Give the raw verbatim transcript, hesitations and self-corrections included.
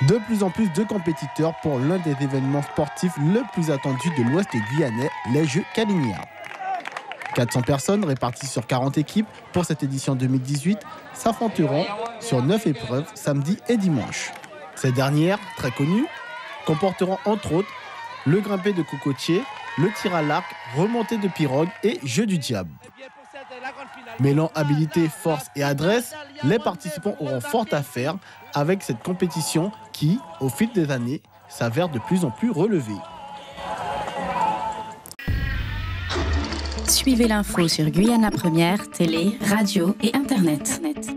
De plus en plus de compétiteurs pour l'un des événements sportifs le plus attendu de l'Ouest guyanais, les Jeux Caligna. quatre cents personnes réparties sur quarante équipes pour cette édition deux mille dix-huit s'affronteront sur neuf épreuves samedi et dimanche. Ces dernières, très connues, comporteront entre autres le grimpé de cocotier, le tir à l'arc, remontée de pirogue et jeu du diable. Mêlant habilité, force et adresse, les participants auront fort à faire avec cette compétition qui, au fil des années, s'avère de plus en plus relevée. Suivez l'info sur Guyana Première, télé, radio et internet.